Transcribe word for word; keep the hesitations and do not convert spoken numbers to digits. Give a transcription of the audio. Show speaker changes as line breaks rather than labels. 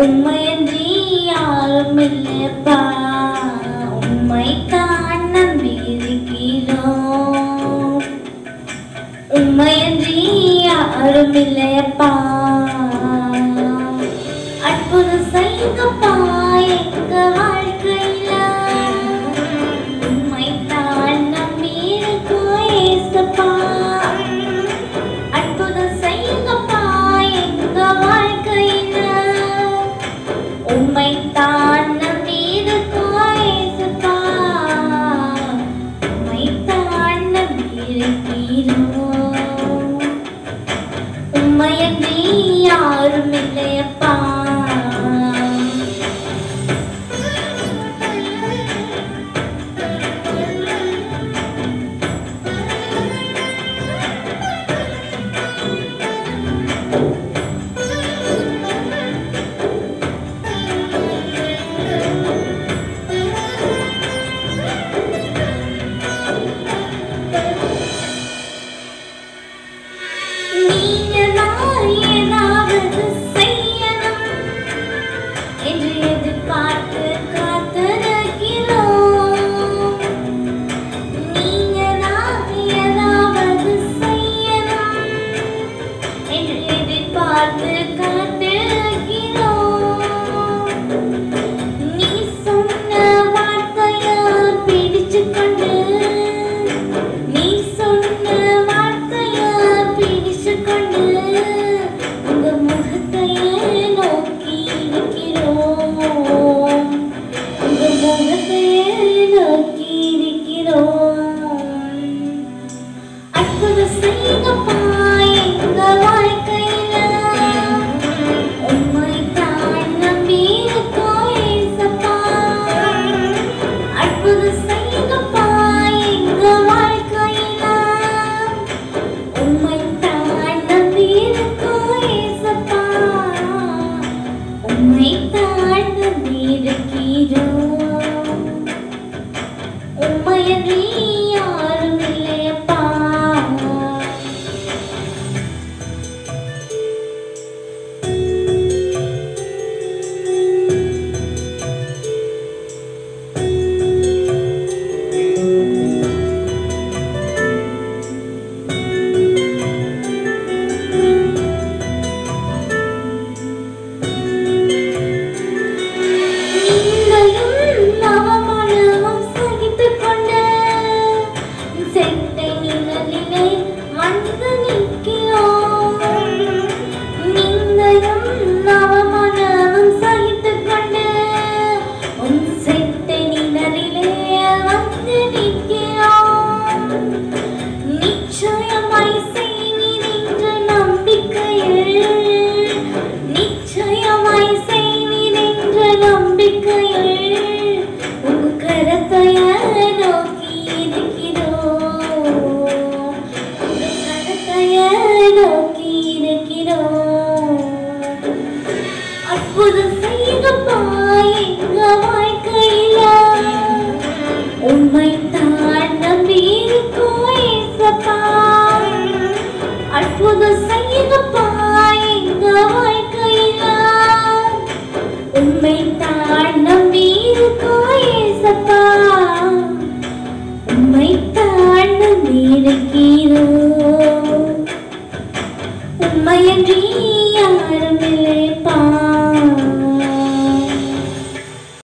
உம்மையன்றி யாரும் இல்லையப்பா, உம்மைத்தான் நம்பியிருக்கிறோம். உம்மையன்றி யாரும் இல்லையப்பா, அற்புதம் செய்யுங்கப்பா எங்க வாழ்க்கையில. உம்மைத்தான் நம்பியிருக்கோம் ஏசப்பா, அற்புதம் செய்யுங்கப்பா எங்க வாழ்க்கையில. உம்மைத்தான் நம்பியிருக்கோம் ஏசப்பா, உம்மைத்தான் நம்பியிருக்கிறோம். உம்மையன்றி யாரும் இல்லையப்பா. நீங்க நான் ஏதாவது செய்யணும் என்று எதிர்பார்த்து காத்திருக்கிறோம். நீங்க நான் ஏதாவது செய்யணும் என்று எதிர்பார்த்து காத்திருக்கிறோம். நீ சொன்ன வார்த்தையை பிடிச்சுக்கொண்டு, நீ சொன்ன வார்த்தையை பிடிச்சுக்கொண்டு உங்க முகத்தையே நோக்கி இருக்கிறோம். உங்க முகத்தையே நோக்கி இருக்கிறோம். அற்புதம் செய்யுங்கப்பா எங்க வாழ்க்கையில. உம்மைத்தான் நம்பியிருக்கோம் ஏசப்பா, அற்புதம் செய்யுங்கப்பா எங்க வாழ்க்கையில. உம்மைத்தான் நம்பியிருக்கோம் ஏசப்பா, உம்மைத்தான் நம்பியிருக்கிறோம். உம்மையன்றி யாரும் இல்லையப்பா. நிந்தையும் அவமானமும் சகித்துக்கொண்டு செத்தை நிழலிலே வந்து நிற்கிறோம். நிந்தையும் அவமானமும் சகித்துக்கொண்டு உன் செத்தை நிழலிலே வந்து நிற்கிறோம். நிச்சயமாய் செய்வீர் என்ற நம்பிக்கையில், நிச்சயமாய் செய்வீர் என்ற நம்பிக்கையில் உங்க கரத்தையே நோக்கி இருக்கிறோம். உங்க கரத்தையே நோக்கி இருக்கிறோம். அற்புதம் செய்யுங்கப்பா எங்க வாழ்க்கையில. உம்மைத்தான் நம்பியிருக்கோம் ஏசப்பா, அற்புதம் செய்யுங்கப்பா எங்க வாழ்க்கையில. உம்மைத்தான் நம்பியிருக்கோம் ஏசப்பா, உம்மைத்தான் நம்பியிருக்கிறோம். உம்மையன்றி யாரும் இல்லை.